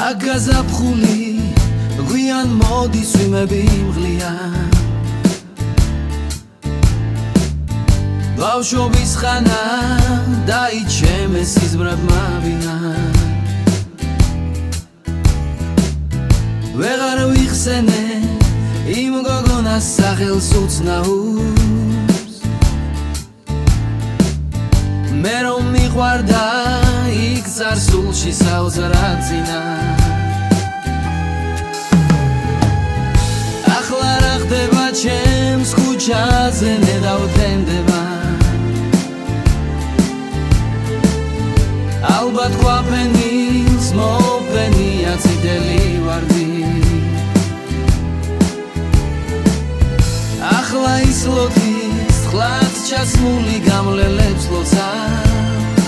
აგაზაფხული გვიან მოდის ვიმები მღლიან ბავშვობის ხანა დაიჩემეს სიზმრებმა ვინა ვეღარ ვიხსენე იმ გოგონას სახელს უცნაურს მე რომ მიყვარდა იქ წარსულში საოცრაცინა ახლა რა ხდება ჩემს ქუჩაზე ნედავთენდება ალბათ ყვაფენის მოფენია წითელი ვარდი ახლა ის ლოთის თხლად ჩასმული გამლელებს ლოცავს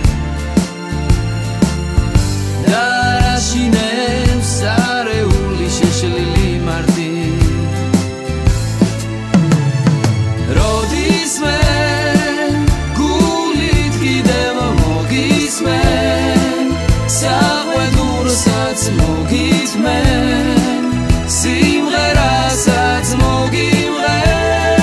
და რაშინებს არეული შეშლილი მარტი როდისმე გულით კიდევ მოგისმენ საყვედურსაც მოგითმენ სიმღერასაც მოგიმღერ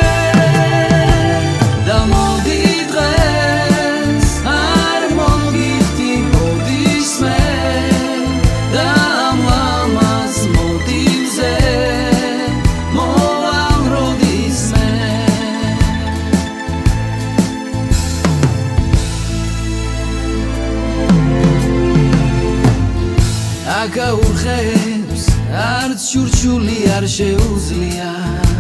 და მოდი დღეს არ მოგიხდი როდისმე და ამ ლამაზ მოტივზე მოვალ როდისმე აკაურხებს არც შურჩული არ შეუძლია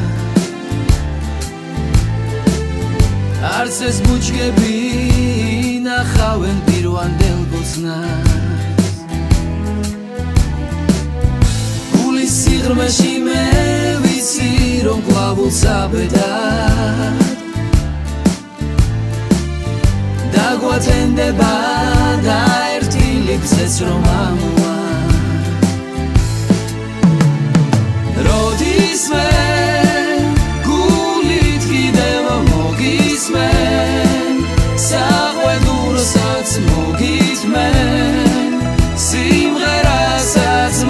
არც ეს ბუჩქები ინახავენ პირვანდელ ბოცნას გულის სიღრმეში მე ვიცი რომ კვლავ უცაბედად დაგვათენდება და ერთი ლიფცეც რომ ამოვა როდისმე გულით კიდევ მოგისმენ საყვედურსაც მოგითმენ სიმღერასაც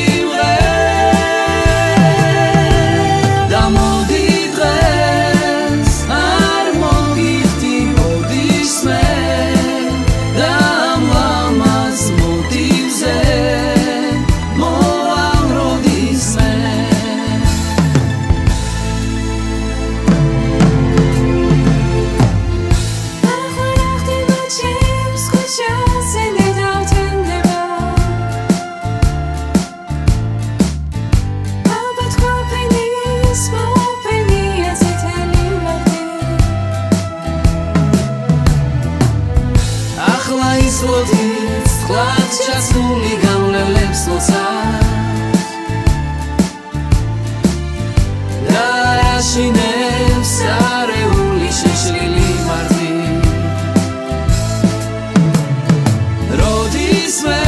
მოგიმღერ და მოდი დღეს არ მოგიხდი როდისმე და ამ ლამაზ მოტივზე მოვალ როდისმე ახლა ის ლოთის თხლად ჩასმული გამლელებს ლოცავს და რაშინებს არეული შეშლილი მარტი როდისმე